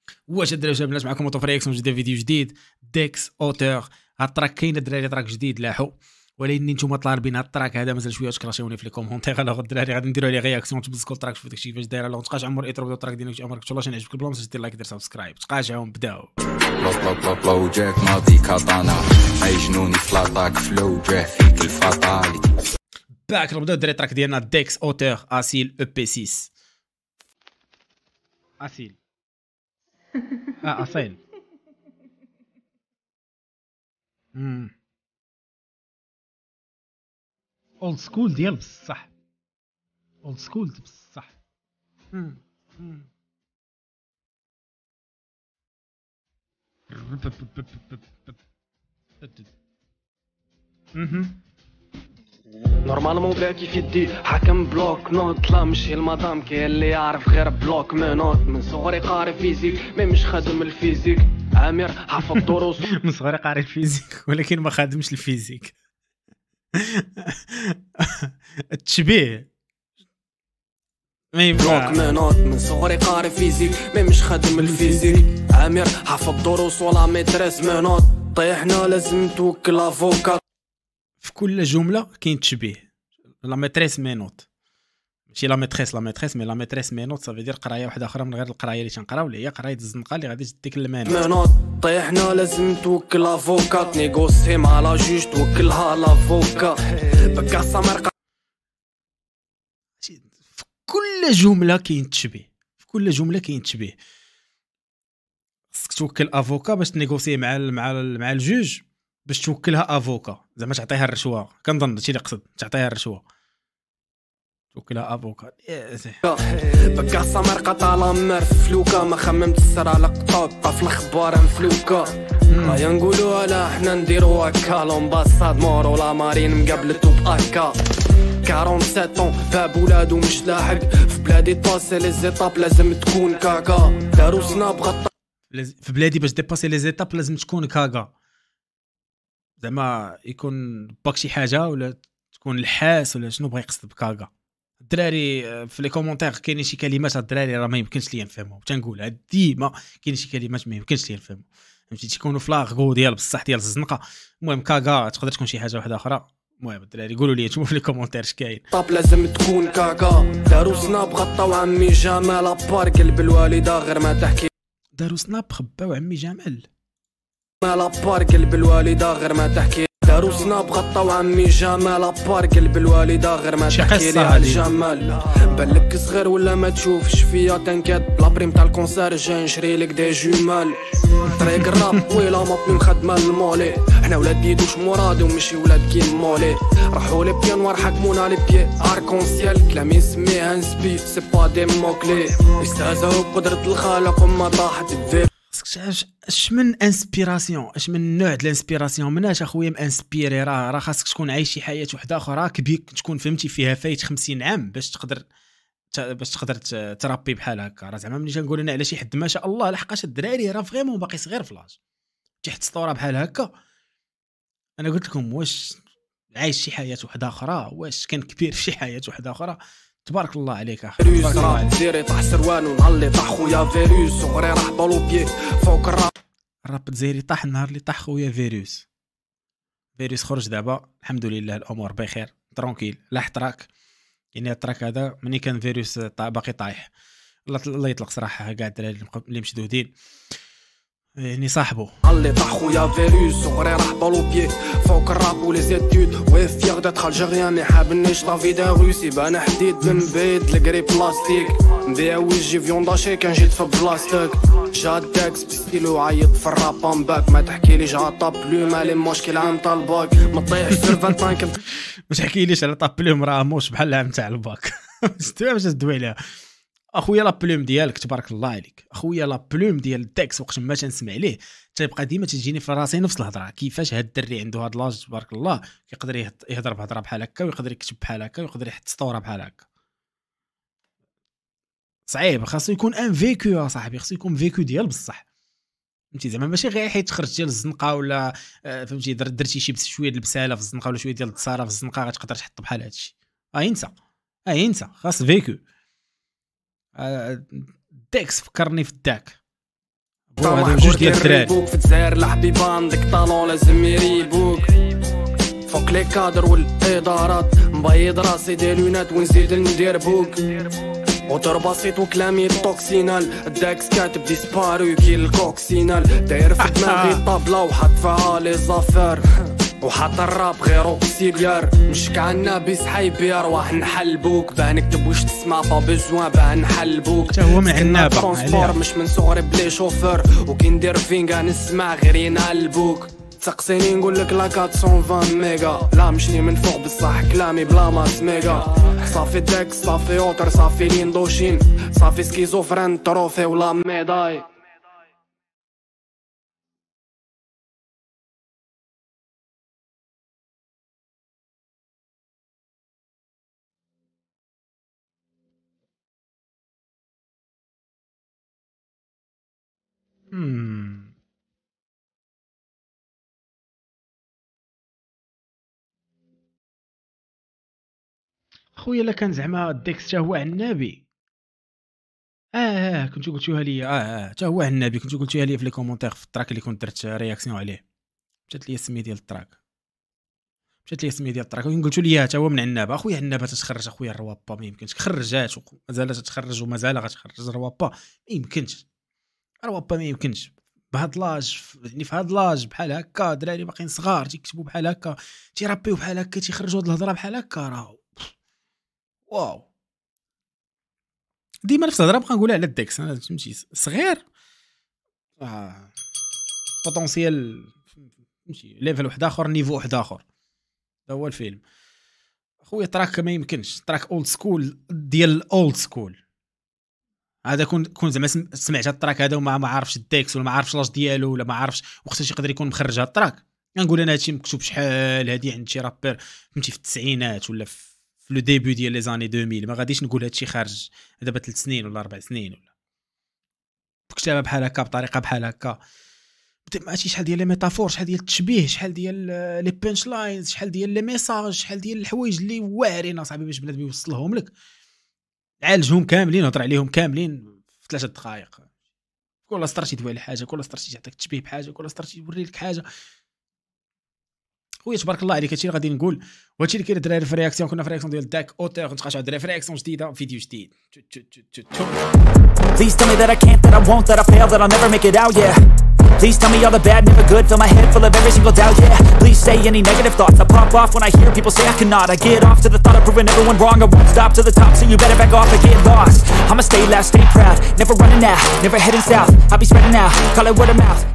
واش الدراري شباب الناس معكم موطو فريكسون جديد فيديو جديد ديكس اوتور. هاد التراك كاين الدراري تراك جديد لاحو، ولكن نتوما طالبين هاد التراك هذا مازال شويه تكراشيوني في لي كومونتير. الوغ الدراري غادي نديروا عليه رياكسيون تبزكوا التراك تشوفوا داكشي فاش داير. الوغ تبقاش عمر ايترو التراك ديالك شي عمرك والله عجبك البلان دير لايك دير سبسكرايب تقاشعوا نبداو. لو جاك ناضي كاتانا اي جنوني فلاطاك فلو جاه فيك الفاطالي باك نبداو الدراري التراك ديالنا ديكس اوتور اسيل او بي 6 اسيل اصيل اولد سكول ديال بصح اولد سكول بصح. نورمالمون بلا كيف يدي حكم بلوك نوت، لا ماشي المدام كاين اللي يعرف غير بلوك منوت. من صغري قاري فيزيك مي مش خادم الفيزيك، عامر حافظ دروس من صغري قاري الفيزيك ولكن ما خادمش الفيزيك. التشبيه بلوك منوت. من صغري قاري فيزيك مي مش خادم الفيزيك، عامر حافظ دروس ولا ميتريس منوت. طيحنا لازم توكل افوكات. في كل جمله كاين تشبيه. لا ميتريس مينوت ماشي لا ميتريس مي لا ميتريس مينوت صافي دير قرايه واحده اخرى من غير القرايه اللي تنقراو اللي هي قرايه الزنقه اللي غادي تديك المينوت. طيحنا لازم توكل افوكات، نيغوسي مع لا جوج توكلها لافوكا بكا سمر. في كل جمله كاين تشبيه، في كل جمله كاين تشبيه. خصك توكل افوكا باش تنيغوسي مع الجوج باش توكلها افوكا، زعما تعطيها الرشوه. كنظن هادشي اللي قصد، تعطيها الرشوه توكلها افوكا. بكا سمر قطع مر فلوكا، ما خممت السر على قطوطه في الاخبار مفلوكا. رايا نقولوا لا حنا نديرو هكا، لومباساد مورو لا مارين مقابلتو باكا. 47 باب ولادو مش لاحق في بلادي طاسي لي زيتاب لازم تكون كاكا. دارو سناب غطا في بلادي باش ديباسي لي زيتاب لازم تكون كاكا، زعما يكون باك شي حاجه ولا تكون الحاس ولا شنو بغا يقصد بكاكا. الدراري في لي كومونتير كاينين شي كلمات الدراري راه ما يمكنش ليا نفهمهم، تنقولها ديما كاين شي كلمات ما يمكنش ليا نفهمهم، فهمتي تيكونوا في لاغو ديال بصح ديال الزنقه. المهم كاكا تقدر تكون شي حاجه واحده اخرى. المهم الدراري قولوا لي نتوما في لي كومونتير اش كاين. طاب لازم تكون كاكا. دارو سناب غطاو عمي جمال ابار قلب الوالده غير ما تحكي. داروا سناب خباو عمي جمال مال ابار قلب الوالده غير ما تحكي. دارو سناب غطاو عمي جمال ابار قلب الوالده غير ما تحكي لي على الجمال. بالك صغير ولا ما تشوفش فيا تنكد بلا بريم تاع الكونسير جاي نشري لك دي جمال. طريق الراب ويلا ما بلي مخدمه المولي، حنا ولاد ديدوش مرادي ومشي ولاد كي مولي. راحوا لي بيان حكمونا لي بيي اركونسيال كلام يسميه انسبي سي با دي موكلي. استهزاو بقدرة الخالق وما طاحت في اش من انسبيراسيون، اش من نوع د الانسبيراسيون. مناش اخويا مانسبيري، راه خاصك تكون عايش شي حياه وحده اخرى كبيك تكون فهمتي فيها فايت 50 عام باش تقدر ترابي بحال هكا. راه زعما ملي تنقول انا على شي حد ما شاء الله لحقاش الدراري راه فريمون باقي صغير في لاج تحت سطوره بحال هكا. انا قلت لكم واش عايش شي حياه وحده اخرى، واش كان كبير في شي حياه وحده اخرى. تبارك الله عليك اخي، تبارك الله عليك. زيري طاح سروان ونهار اللي طاح خويا فيروس صغري راح بالو بيي فوق الراب تزيري طاح النهار اللي طاح خويا فيروس خرج دابا الحمد لله الامور بخير ترونكيل. لاح تراك يعني التراك هذا مني كان فيروس باقي طايح الله يطلق صراحه كاع الدراري اللي مشدودين يعني صاحبو اللي طاح خويا فيروس صغري راح بالو بيي فوق الراب ولي زيتود وي فيغ داتر الجيريان مي حابنيش لا في دا روسي بان حديد من بعيد الكري بلاستيك نبيع ويجي فيون داشي كان جيت في بلاستيك جادكس بستيلو عيط في الراب باك ما تحكي ليش على طاب بلوم على مشكل عام تاع الباك ما طيحش في 25 ما تحكيليش على طاب بلوم راه موش بحال العام تاع الباك باش تدوي عليها اخويا. لا بلوم ديالك تبارك الله عليك اخويا، لا بلوم ديال داكس وقت ما تنسمع ليه تيبقى ديما تجيني في راسي نفس الهضره، كيفاش هاد الدري عنده هاد لاج تبارك الله كيقدر يهضر بهضره بحال هكا ويقدر يكتب بحال هكا ويقدر يحط سطوره بحال هكا. صعيب، خاصو يكون ان فيكو صاحبي، خاصو يكون فيكو ديال بصح فهمتي، زعما ماشي غير حيت خرج ديال الزنقه ولا فهمتي درتي شي شويه ديال البساله في الزنقه ولا شويه ديال التصاره في الزنقه غتقدر تحط بحال هادشي. ينسى خاص فيكو. داكس فكرني في الداك هذا جوج ديال الدراري في الجزائر الحبيبان ديك طالون لازم يريبوك فوق لي كادر والادارات مبيض راسي ديال لونات ونزيد ندير بوك اوتر بسيط وكلامي توكسينال الداكس كاتب ديسبارو كي الكوكسينال داير في دماغي طابله وحط فيها لي زافير وحط الراب غير اوكسيليار مش كعنا بيس حيبي ارواح نحلبوك باه نكتب واش تسمع با بيزوان باه نحلبوك حتى هو من عنابه ترونسبور مش من صغري بلي شوفور وكي ندير فينغا نسمع غير ينقلبوك تسقسيني نقول لك لا 420 ميجا لا مشني من فوق بصح كلامي بلا ماس ميجا صافي داك صافي اوتر صافي ليندوشين صافي سكيزوفرين تروفي ولا ميداي خويا الا كان زعما الديكس حتى هو عنابي كنتو قلتوها لي حتى هو عنابي كنتو قلتوها لي في لي كومونتير في التراك اللي كنت درت رياكسيون عليه مشات لي السميه ديال التراك وين قلتوا لي حتى هو من عنابه اخويا عنابه تتخرج اخويا الروابا ما يمكنش خرجات ومازال تتخرج ومازال غتخرج الروابا ما يمكنش الروابا ما يمكنش بهاد لاج يعني في هاد لاج بحال هكا دراري باقيين صغار تيكتبوا بحال هكا تيرابيو بحال هكا تيخرجوا هاد الهضره بحال هكا راه واو ديما نفس الهضره بقى نقولها على الديكس انا فهمتي صغير بوتونسيال فهمتي ليفل واحد اخر نيفو واحد اخر هذا هو الفيلم اخويا تراك ما يمكنش تراك اولد سكول ديال الاولد سكول هذا كون زعما سمعت هاد التراك هذا وما عارفش الديكس ولا ما عارفش لاج ديالو ولا ما عارفش وقتاش يقدر يكون مخرج هاد التراك نقول انا هادشي مكتوب شحال هادي عند شي رابر فهمتي في التسعينات ولا في لو ديبي ديال لي زاني 2000 ما غاديش نقول هادشي خارج دابا 3 سنين ولا 4 سنين ولا بكتابه بحال هكا بطريقه بحال هكا ماشي شحال ديال لي ميتافور شحال ديال التشبيه شحال ديال لي بانش لاينز شحال ديال لي ميساج شحال ديال الحوايج اللي واعرين اصاحبي باش بنادم يوصلهم لك عالجهم كاملين هضر عليهم كاملين في 3 دقائق كل استراتيجي تبان حاجه كل استراتيجي يعطيك تشبيه بحاجه كل استراتيجي يوري لك حاجه خويا تبارك الله عليك هادشي اللي غادي نقول وهادشي اللي كاين الدراري في الرياكسيون كنا في الرياكسيون ديال داك اوتور غنتقاشعوا الدراري في رياكسيون جديده فيديو جديد Please tell me that I can't, that I won't, that I fail, that I'll never make it out, yeah. Please tell me all the bad, never good, fill my head full of every single doubt, yeah. Please say any negative thoughts, I pop off when I hear people say I cannot. I get off to the thought of proving everyone wrong, I won't stop to the top, so you better back off and get lost. I'ma stay loud, stay proud, never running out, never heading south, I'll be spreading out, call it word of mouth.